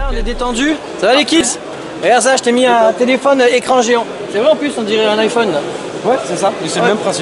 on est détendu. Ça va les kids? Regarde ça, je t'ai mis un téléphone écran géant. C'est vrai en plus, on dirait un iPhone là. Ouais, c'est ça, c'est le même principe.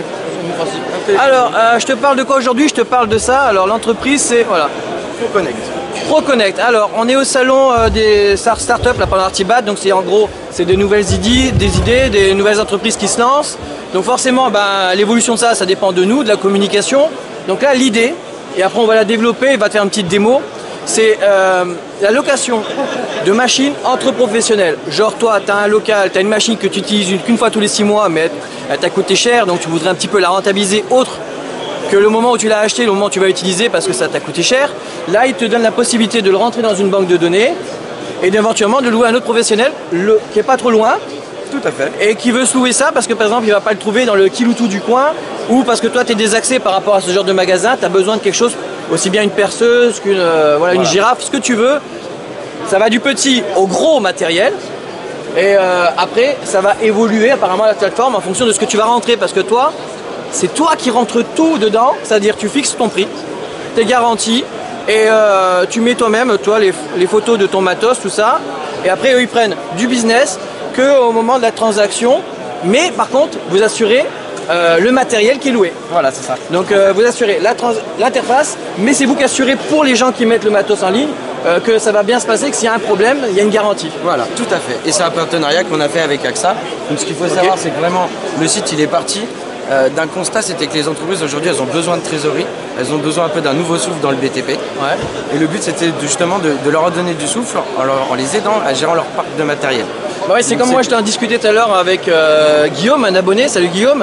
Alors, je te parle de quoi aujourd'hui? Je te parle de ça. Alors l'entreprise c'est, voilà, ProConnect. ProConnect. Alors, on est au salon des startups, là pendant Artibat. Donc c'est en gros, c'est de nouvelles idées, des nouvelles entreprises qui se lancent. Donc forcément, l'évolution de ça dépend de nous, de la communication. Donc là, l'idée, et après on va la développer, on va te faire une petite démo. C'est la location de machines entre professionnels. Genre toi, tu as un local, tu as une machine que tu utilises qu'une fois tous les 6 mois, mais elle t'a coûté cher, donc tu voudrais un petit peu la rentabiliser autre que le moment où tu l'as acheté, le moment où tu vas l'utiliser parce que ça t'a coûté cher. Là, il te donne la possibilité de le rentrer dans une banque de données et d'éventuellement de louer à un autre professionnel qui n'est pas trop loin. Tout à fait. Et qui veut se louer ça parce que par exemple il ne va pas le trouver dans le Kiloutou du coin ou parce que toi tu es désaxé par rapport à ce genre de magasin, tu as besoin de quelque chose, aussi bien une perceuse qu'une une girafe, ce que tu veux. Ça va du petit au gros matériel et après ça va évoluer apparemment la plateforme en fonction de ce que tu vas rentrer parce que toi, c'est toi qui rentres tout dedans, c'est-à-dire tu fixes ton prix, tes garanties et tu mets toi-même les photos de ton matos, tout ça et après eux ils prennent du business au moment de la transaction, mais par contre vous assurez le matériel qui est loué. Voilà, c'est ça. Donc vous assurez l'interface, mais c'est vous qui assurez pour les gens qui mettent le matos en ligne que ça va bien se passer, que s'il y a un problème, il y a une garantie. Voilà, tout à fait. Et c'est un partenariat qu'on a fait avec AXA. Donc ce qu'il faut savoir, c'est que vraiment le site il est parti d'un constat, c'était que les entreprises aujourd'hui elles ont besoin de trésorerie, elles ont besoin un peu d'un nouveau souffle dans le BTP. Ouais. Et le but c'était justement de leur donner du souffle en les aidant à gérer leur parc de matériel. Bah ouais, c'est comme moi, je t'en discutais tout à l'heure avec Guillaume, un abonné. Salut Guillaume.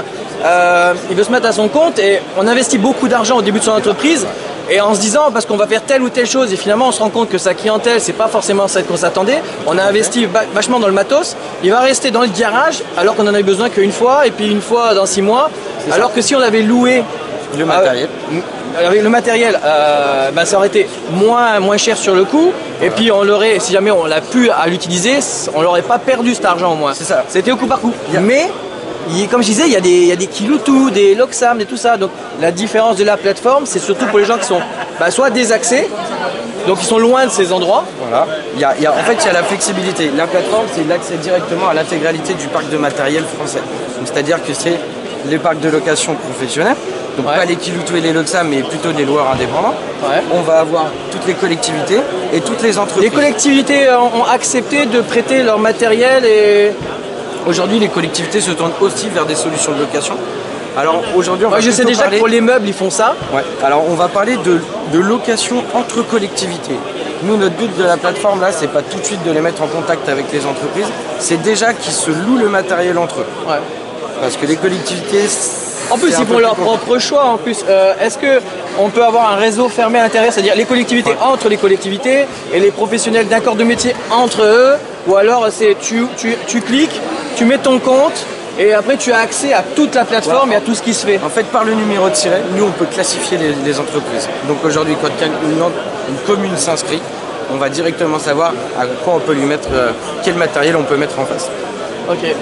Il veut se mettre à son compte et on investit beaucoup d'argent au début de son entreprise et en se disant parce qu'on va faire telle ou telle chose et finalement on se rend compte que sa clientèle c'est pas forcément celle qu'on s'attendait. On a investi vachement dans le matos, il va rester dans le garage alors qu'on en avait besoin qu'une fois et puis une fois dans 6 mois. Alors que si on avait loué le matériel, avec le matériel, ça aurait été moins cher sur le coup et puis on l'aurait, si jamais on l'a pu à l'utiliser, on l'aurait pas perdu cet argent au moins. C'est ça. C'était au coup par coup. Mais comme je disais, il y a des Kiloutou, des Loxam et tout ça. Donc la différence de la plateforme, c'est surtout pour les gens qui sont soit désaxés, donc ils sont loin de ces endroits. Voilà. En fait, il y a la flexibilité. La plateforme, c'est l'accès directement à l'intégralité du parc de matériel français. C'est-à-dire que c'est les parcs de location professionnels, donc pas les Kiloutou et les Loxam, mais plutôt les loueurs indépendants. Ouais. On va avoir toutes les collectivités et toutes les entreprises. Les collectivités ont accepté de prêter leur matériel et... Aujourd'hui, les collectivités se tournent aussi vers des solutions de location. Alors aujourd'hui, je sais déjà que pour les meubles, ils font ça. Ouais. Alors on va parler de location entre collectivités. Nous, notre but de la plateforme là, c'est pas tout de suite de les mettre en contact avec les entreprises, c'est déjà qu'ils se louent le matériel entre eux. Ouais. Parce que les collectivités... En plus, ils font leur propre choix. En plus, est-ce qu'on peut avoir un réseau fermé à l'intérieur, c'est-à-dire les collectivités entre les collectivités et les professionnels d'un corps de métier entre eux, ou alors c'est tu cliques, tu mets ton compte et après tu as accès à toute la plateforme et à tout ce qui se fait. En fait, par le numéro de siret, nous on peut classifier les entreprises. Donc aujourd'hui, quand une commune s'inscrit, on va directement savoir à quoi on peut lui mettre, quel matériel on peut mettre en face. Ok.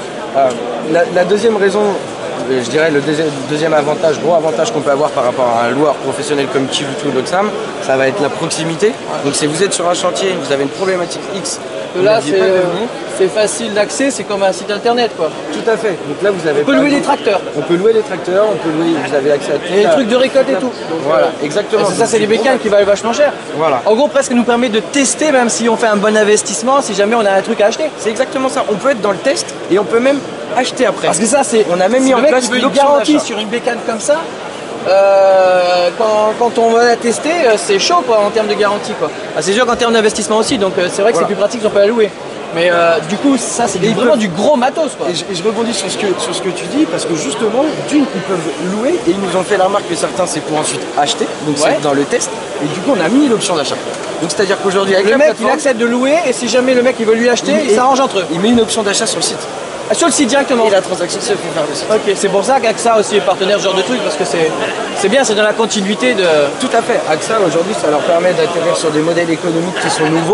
La deuxième raison, je dirais le deuxième avantage, gros avantage qu'on peut avoir par rapport à un loueur professionnel comme Kiloutou ou Loxam, ça va être la proximité. Donc si vous êtes sur un chantier, vous avez une problématique X, là c'est facile d'accès, c'est comme un site internet quoi. Tout à fait. Donc là vous avez. On peut louer des tracteurs. On peut louer des tracteurs, vous avez accès à tout. Et les trucs de récolte et tout. Donc, voilà, exactement. Ça c'est les bécanes qui valent vachement cher. Voilà. En gros presque nous permet de tester même si on fait un bon investissement, si jamais on a un truc à acheter. C'est exactement ça. On peut être dans le test et on peut même acheter après. Parce que ça c'est. On a même mis en place une garantie sur une bécane comme ça. Quand on va la tester, c'est chaud quoi, en termes de garantie quoi. C'est sûr qu'en termes d'investissement aussi, donc c'est vrai que c'est plus pratique si on peut la louer. Mais du coup, ça c'est vraiment du gros matos quoi. Et je rebondis sur ce que tu dis parce que justement, ils peuvent louer et ils nous ont fait la remarque que certains c'est pour ensuite acheter, donc c'est dans le test. Et du coup, on a mis l'option d'achat. Donc c'est à dire qu'aujourd'hui, avec le mec il accepte de louer et si jamais le mec il veut lui acheter, il s'arrange entre eux. Il met une option d'achat sur le site. Sur le site directement. Et la transaction se fait faire le site. Ok, c'est pour ça qu'AXA aussi est partenaire ce genre de truc parce que c'est bien, c'est dans la continuité de. Tout à fait. AXA aujourd'hui, ça leur permet d'atterrir sur des modèles économiques qui sont nouveaux.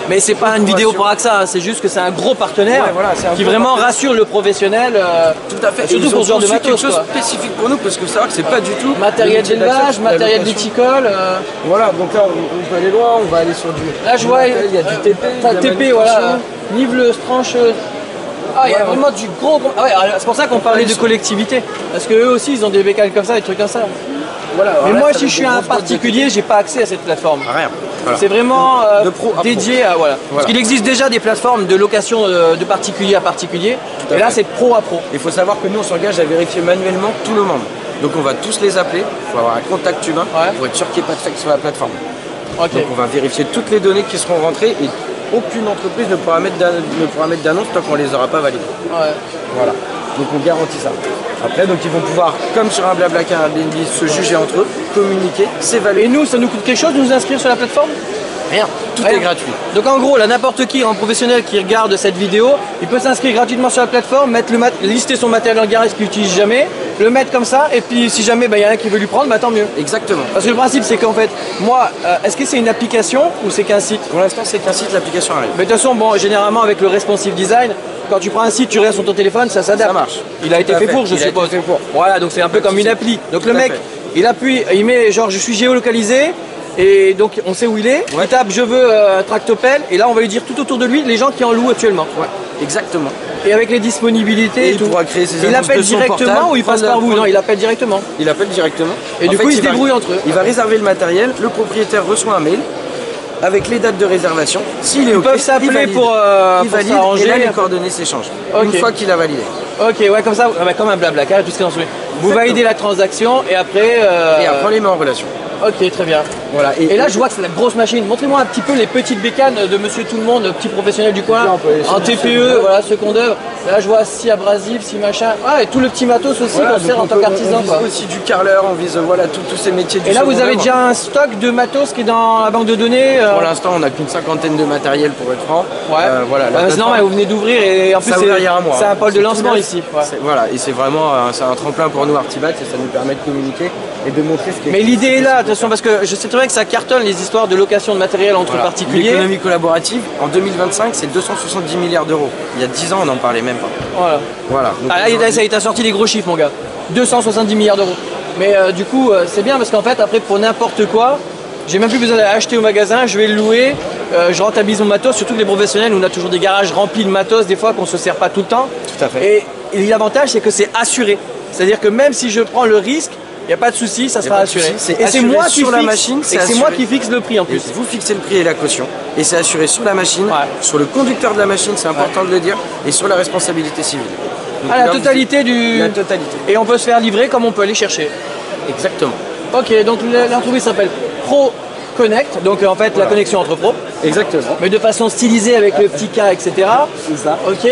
Mais c'est pas une vidéo pour AXA, hein, c'est juste que c'est un gros partenaire qui vraiment rassure le professionnel. Tout à fait. Surtout pour ce genre de matos. Quelque chose spécifique pour nous parce que savoir que c'est pas du tout matériel d'élevage, matériel viticole. Voilà, donc là on peut aller loin, on va aller sur du. Là je vois, il y a du TP. TP, voilà. Niveleuse, trancheuse. Ah, il y a vraiment du gros. Ah ouais, c'est pour ça qu'on parlait de collectivité. Parce qu'eux aussi, ils ont des bécanes comme ça, des trucs comme ça. Voilà, mais moi, si je suis un particulier, j'ai pas accès à cette plateforme. Rien. Voilà. C'est vraiment dédié à. Voilà. Parce qu'il existe déjà des plateformes de location de particulier à particulier. Et là, c'est de pro à pro. Il faut savoir que nous, on s'engage à vérifier manuellement tous nos membres. Donc, on va tous les appeler. Il faut avoir un contact humain pour être sûr qu'il n'y ait pas de fake sur la plateforme. Donc, on va vérifier toutes les données qui seront rentrées et aucune entreprise ne pourra mettre d'annonce tant qu'on ne les aura pas validées. Voilà. Donc on garantit ça. Après, donc ils vont pouvoir, comme sur un Blablacar, un Airbnb, se juger entre eux, communiquer, s'évaluer. Et nous, ça nous coûte quelque chose de nous inscrire sur la plateforme? Rien, tout est gratuit. Donc en gros, là, n'importe qui, un professionnel qui regarde cette vidéo, il peut s'inscrire gratuitement sur la plateforme, lister son matériel en garage qu'il n'utilise jamais, le mettre comme ça, et puis si jamais il y en a un qui veut lui prendre, bah tant mieux. Exactement. Parce que le principe, c'est qu'en fait, moi, est-ce que c'est une application ou c'est qu'un site? Pour l'instant, c'est qu'un site, l'application arrive. Mais de toute façon, bon, généralement avec le responsive design, quand tu prends un site, tu regardes sur ton téléphone, ça s'adapte. Ça marche. Il a été fait pour, je suppose. Voilà, donc c'est un peu comme une appli. Donc le mec, il appuie, il met genre je suis géolocalisé. Et donc on sait où il est, il tape je veux tractopelle et là on va lui dire tout autour de lui les gens qui en louent actuellement. Ouais, exactement. Et avec les disponibilités et il tout. pourra créer ses il appelle directement ou il passe par vous? Non, il appelle directement. Il appelle directement. Et du coup il se débrouille entre eux. Il va réserver le matériel, le propriétaire reçoit un mail avec les dates de réservation. S'il est OK, ils peuvent s'appeler pour s'arranger. Et là les coordonnées s'échangent une fois qu'il a validé. Ok, ouais, comme ça, comme un Blablacar, tout ce qu'on souhaite. Vous validez la transaction et après. Et après on les met en relation. Ok, très bien. Voilà. Et là, je vois que c'est la grosse machine. Montrez-moi un petit peu les petites bécanes de Monsieur Tout le Monde, petit professionnel du coin, en TPE, voilà, second œuvre. Là, je vois scie abrasive, scie machin. Ah, et tout le petit matos aussi qu'on sert en tant qu'artisan. On vise aussi du carreleur, on vise voilà tous ces métiers du. Et là, vous avez déjà un stock de matos qui est dans la banque de données. Pour l'instant, on n'a qu'une cinquantaine de matériel pour être franc. Voilà. C'est normal, vous venez d'ouvrir et en plus c'est un pôle de lancement ici. Voilà, et c'est vraiment c'est un tremplin pour nous Artibat et ça nous permet de communiquer et de montrer ce qui est. Mais l'idée est là, attention, parce que je sais très bien que ça cartonne les histoires de location de matériel entre particuliers. L'économie collaborative, en 2025, c'est 270 milliards d'euros. Il y a 10 ans, on n'en parlait même pas. Voilà. Donc, là, ça a sorti des gros chiffres, mon gars. 270 milliards d'euros. Mais du coup, c'est bien parce qu'en fait, après, pour n'importe quoi, j'ai même plus besoin d'acheter au magasin, je vais le louer, je rentabilise mon matos, surtout que les professionnels, on a toujours des garages remplis de matos, des fois qu'on ne se sert pas tout le temps. Tout à fait. Et l'avantage, c'est que c'est assuré. C'est-à-dire que même si je prends le risque, il n'y a pas de souci, ça sera assuré. Et c'est moi qui sur la machine, c'est moi qui fixe le prix en plus. Vous fixez le prix et la caution. Et c'est assuré sur la machine, sur le conducteur de la machine, c'est important de le dire, et sur la responsabilité civile. Donc, la totalité La totalité. Et on peut se faire livrer comme on peut aller chercher. Exactement. Ok, donc l'entreprise s'appelle ProConnect, donc en fait la connexion entre pros. Exactement. Mais de façon stylisée avec le petit K, etc. C'est ça. Ok,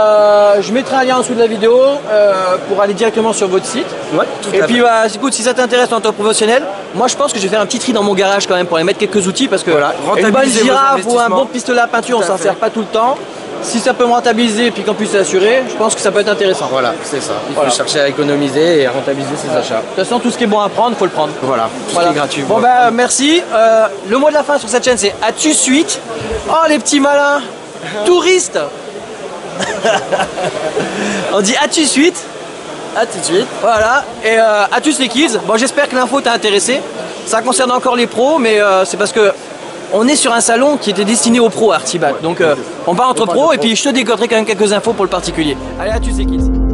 je mettrai un lien en dessous de la vidéo pour aller directement sur votre site. Ouais, tout à fait. Et puis écoute, si ça t'intéresse en tant que professionnel, moi je pense que je vais faire un petit tri dans mon garage quand même pour aller mettre quelques outils parce que une bonne girafe ou un bon pistolet à peinture, on s'en sert pas tout le temps. Si ça peut me rentabiliser et puis qu'en plus c'est assuré, je pense que ça peut être intéressant. Voilà, c'est ça. Il faut chercher à économiser et à rentabiliser ses achats. De toute façon, tout ce qui est bon à prendre, il faut le prendre. Voilà, tout ce qui est gratuit. Bon bah merci. Le mot de la fin sur cette chaîne c'est As-tu suite? Oh les petits malins touristes. On dit As-tu suite? À tout de suite. Voilà, et à tous les kids, bon j'espère que l'info t'a intéressé. Ça concerne encore les pros, mais c'est parce que on est sur un salon qui était destiné aux pros Artibat. Donc on va entre pros et puis je te décoderai quand même quelques infos pour le particulier. Allez, à tous les kids.